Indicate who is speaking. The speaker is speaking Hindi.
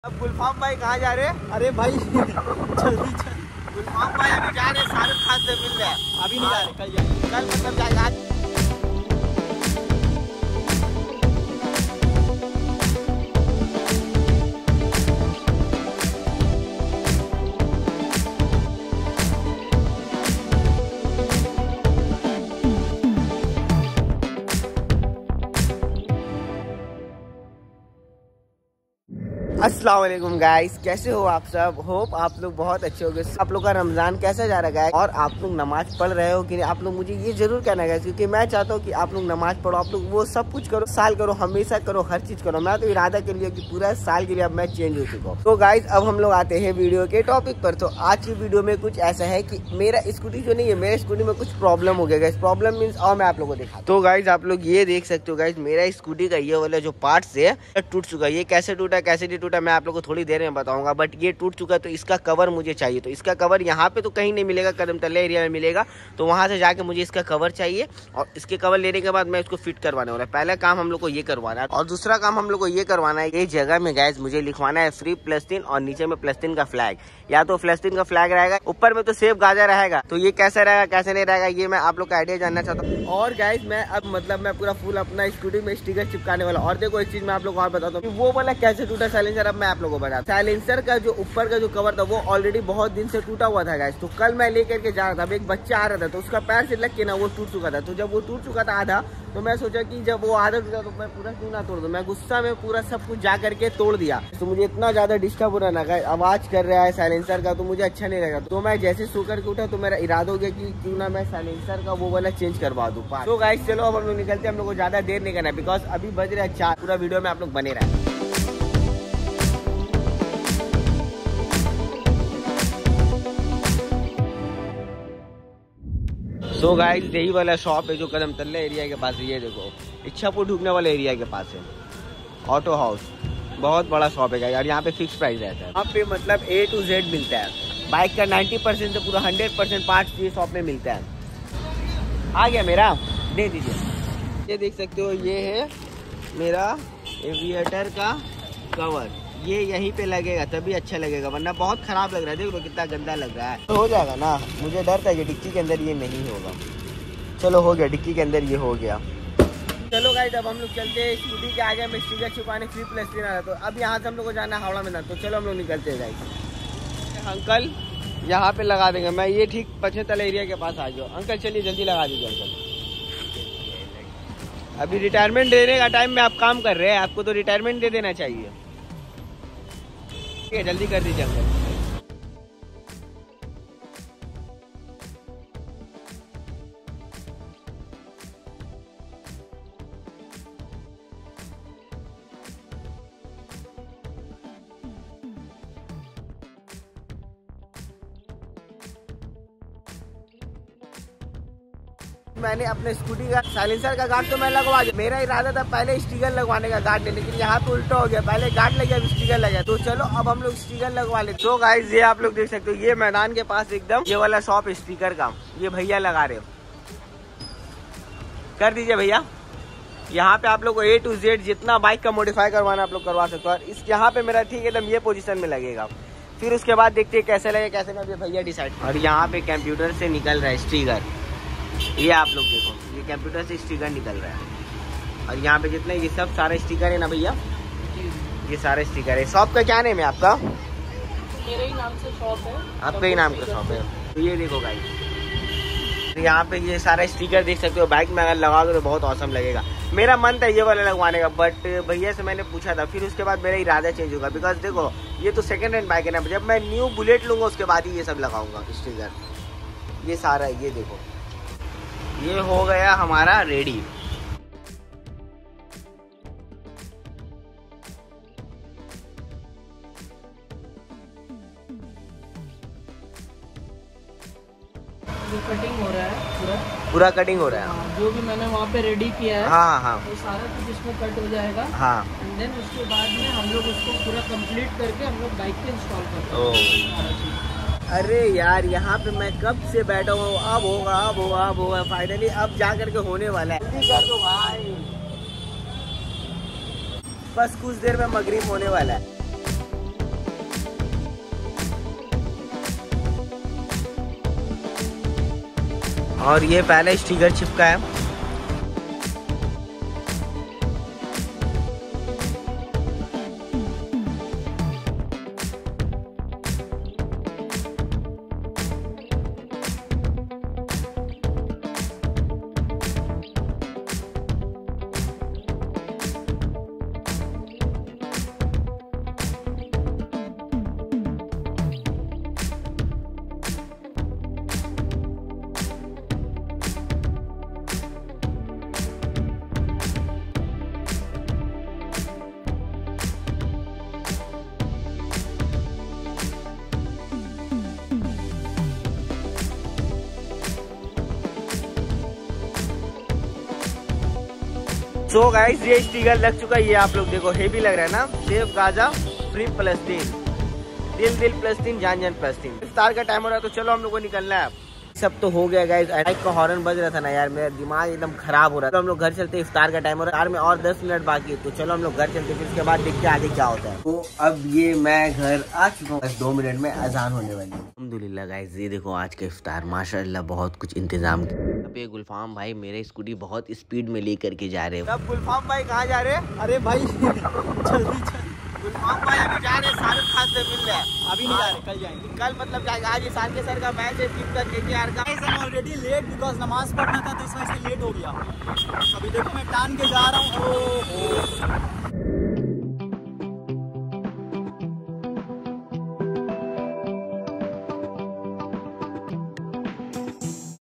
Speaker 1: अब गुलफाम भाई कहाँ जा रहे हैं? अरे भाई जल्दी चल। गुलफाम भाई अभी जा रहे हैं शाहरुख खान से मिल रहे हैं। अभी नहीं जा रहे, कल जाएंगे। कल मतलब जाएगा। अस्सलाम वालेकुम गाइस, कैसे हो आप सब? होप आप लोग बहुत अच्छे होंगे। आप लोग का रमजान कैसा जा रहा है और आप लोग नमाज पढ़ रहे हो कि नहीं? आप लोग मुझे ये जरूर कहना है, क्योंकि मैं चाहता हूँ कि आप लोग नमाज पढ़ो। आप लोग वो सब कुछ करो, साल करो, हमेशा करो, हर चीज करो। मैं तो इरादा के लिए कि पूरा साल के लिए अब मैं चेंज हो चुका हूँ। तो गाइस अब हम लोग आते हैं वीडियो के टॉपिक पर। तो आज की वीडियो में कुछ ऐसा है कि मेरा स्कूटी जो नहीं है, मेरे स्कूटी में कुछ प्रॉब्लम हो गया। प्रॉब्लम मीन्स और मैं आप लोगों को दिखा। तो गाइस आप लोग ये देख सकते हो गाइस, मेरा स्कूटी का ये वाला जो पार्ट है टूट चुका है। ये कैसे टूटा कैसे नहीं टूटा मैं आप लोग को थोड़ी देर में बताऊंगा, बट ये टूट चुका है। तो इसका कवर मुझे चाहिए। तो इसका कवर यहाँ पे तो कहीं नहीं मिलेगा, कदम तल्ले एरिया में मिलेगा। तो वहां से जाके मुझे इसका कवर चाहिए और इसके कवर लेने के बाद मैं इसको फिट करवाने वाला है। पहला काम हम लोग को ये करवाना है और दूसरा काम हम लोग को ये करवाना है, ये जगह में गैस मुझे लिखवाना है फ्री प्लस्तीन और नीचे में प्लस्तीन का फ्लैग। या तो प्लस्तीन का फ्लैग रहेगा, ऊपर में तो सेफ गाजा रहेगा। तो ये कैसा रहेगा कैसे नहीं रहेगा ये मैं आप लोग का आइडिया जानना चाहता हूँ। और गाइस मैं अब मतलब मैं पूरा फुल अपना स्कूटी में स्टिकर चिपकाने वाला। और देखो एक चीज मैं आप लोग को और बताता हूँ, वो वाला कैसे टूटा साइलेंसर। अब मैं आप लोगों को बताता हूँ। साइलेंसर का जो ऊपर का जो कवर था वो ऑलरेडी बहुत दिन से टूटा हुआ था गाइस। तो कल मैं लेकर के जा रहा था, अब एक बच्चा आ रहा था तो उसका पैर से लग के ना वो टूट चुका था। तो जब वो टूट चुका था आधा, तो मैं सोचा कि जब वो आधा टूटा तो मैं पूरा क्यों ना तोड़ दूं। मैं गुस्सा में पूरा सब कुछ जा करके तोड़ दिया। तो मुझे इतना ज्यादा डिस्टर्ब हो रहा ना गाइस, आवाज कर रहा है साइलेंसर का, तो मुझे अच्छा नहीं लगा। तो मैं जैसे सो करके उठा तो मेरा इरादा हो गया कि क्यों ना मैं साइलेंसर का वो वाला चेंज करवा दूं। तो गाइस चलो अब हम लोग निकलते हैं। हम लोग को ज्यादा देर नहीं करना है, बिकॉज अभी बज रहा है 4। पूरा वीडियो में आप लोग बने रहे। सो गाइस यही वाला शॉप है जो कदम तल्ले एरिया के पास है। ये देखो इच्छापुर ढूंढने वाले एरिया के पास है ऑटो हाउस। बहुत बड़ा शॉप है यार, यहाँ पे फिक्स प्राइस रहता है। यहाँ पे मतलब A to Z मिलता है। बाइक का 90% से पूरा 100% पार्ट्स ये शॉप में मिलता है। आ गया मेरा, दे दीजिए। ये देख सकते हो ये है मेरा एविएटर का कवर। ये यहीं पे लगेगा तभी अच्छा लगेगा, वरना बहुत खराब लग रहा है। देख लो कितना गंदा लग रहा है। तो हो जाएगा ना, मुझे डर था कि डिक्की के अंदर ये नहीं होगा। चलो हो गया, डिक्की के अंदर ये हो गया। चलो गाइस अब हम लोग चलते हैं स्कूटी के आगे में स्टिकर छुपाने फ्री प्लस्तीन आ रहा। तो अब यहाँ से हम लोग को जाना है हावड़ा में ना। तो चलो हम लोग निकलते हैं गाइस। अंकल यहाँ पे लगा देंगे, मैं ये ठीक 75 एरिया के पास आ जाओ। अंकल चलिए जल्दी लगा दीजिए अंकल। अभी रिटायरमेंट देने का टाइम में आप काम कर रहे हैं, आपको तो रिटायरमेंट दे देना चाहिए। ठीक है जल्दी कर दीजिए अंकल। मैंने अपने स्कूटी का साइलेंसर का गार्ड तो मैं लगवा दिया। मेरा इरादा था पहले स्टिकर लगवाने का गार्ड नहीं, लेकिन यहाँ पे उल्टा हो गया। पहले गार्ड लग गया स्टिकर लगा। तो चलो अब हम लोग स्टिकर लगवा ले। तो गाइस ये आप लोग देख सकते हो, ये मैदान के पास एकदम ये वाला शॉप स्टिकर का, ये भैया लगा रहे हो। कर दीजिए भैया। यहाँ पे आप लोग को A to Z जितना बाइक का मॉडिफाई करवाना आप लोग करवा सकते हो। और इस यहाँ पे मेरा ठीक एकदम ये पोजीशन में लगेगा। फिर उसके बाद देखते हैं कैसे लगे कैसे नहीं, भैया डिसाइड। और यहाँ पे कंप्यूटर से निकल रहा है स्टिकर। ये आप लोग देखो, ये कंप्यूटर से स्टिकर निकल रहा है। और यहाँ पे जितने ये सब सारे स्टिकर है ना भैया, ये सारे स्टिकर है। शॉप का क्या नेम है आपका?
Speaker 2: मेरे ही नाम से शॉप है।
Speaker 1: आपके ही नाम का शॉप है। तो ये देखो गाइस, तो यहाँ पे ये सारे स्टिकर देख सकते हो। बाइक में अगर लगाओगे तो बहुत औसम लगेगा। मेरा मन था ये वाला लगवाने का, बट भैया से मैंने पूछा था। फिर उसके बाद मेरा इरादा चेंज होगा, बिकॉज देखो ये तो सेकेंड हैंड बाइक है ना। जब मैं न्यू बुलेट लूंगा उसके बाद ही ये सब लगाऊंगा स्टिकर। ये सारा ये देखो, ये हो गया हमारा रेडी।
Speaker 2: जो कटिंग हो रहा है
Speaker 1: पूरा कटिंग हो रहा है।
Speaker 2: हाँ, जो भी मैंने वहाँ पे रेडी किया है।
Speaker 1: हाँ हाँ
Speaker 2: वो सारा कुछ इसमें कट हो जाएगा।
Speaker 1: हाँ
Speaker 2: एंड देन उसके बाद में हम लोग उसको पूरा कंप्लीट करके हम लोग बाइक पे इंस्टॉल करते हैं।
Speaker 1: अरे यार यहाँ पे मैं कब से बैठा हूँ, अब होगा अब होगा अब होगा। फाइनली अब जा करके होने वाला है। जल्दी कर दो भाई, बस कुछ देर में मगरिब होने वाला है। और ये पहले स्टिकर चिपका है। सो गाइस ये स्टिकर लग चुका है, ये आप लोग देखो हेवी लग रहा है ना। सेफ गाजा फ्री प्लस्तीन, दिल दिल प्लस्तीन, जान जान प्लस्तीन। इफ्तार का टाइम हो रहा है तो चलो हम लोग को निकलना है। सब तो हो गया गाइस, बाइक का हॉर्न बज रहा था ना यार, मेरा दिमाग एकदम खराब हो रहा है। तो हम लोग घर चलते, इफ्तार का टाइम हो रहा है, कार में और 10 मिनट बाकी है, तो चलो हम लोग घर चलते, फिर उसके बाद देखते आगे क्या होता है। तो अब ये मैं घर आ चुका हूँ, 2 मिनट में अजान होने वाली है। अल्हम्दुलिल्लाह गाइस, ये देखो आज का इफ्तार माशाअल्लाह बहुत कुछ इंतजाम किया। अब ये गुलफाम भाई मेरे स्कूटी बहुत स्पीड में लेकर के जा रहे हैं। अब गुलफाम भाई कहाँ जा रहे हैं? अरे भाई जल्दी चल। गुलफाम भाई अभी जा रहे हैं शाहरुख खान से मिल रहे हैं। अभी नहीं जा रहे, कल जाएंगे। कल मतलब जाएगा। आज इशान के सर का मैच है, टीम का KKR का।
Speaker 2: ऑलरेडी लेट बिकॉज नमाज पढ़ना था तो इस वजह से लेट हो गया। अभी देखो मैं टान के जा रहा हूँ।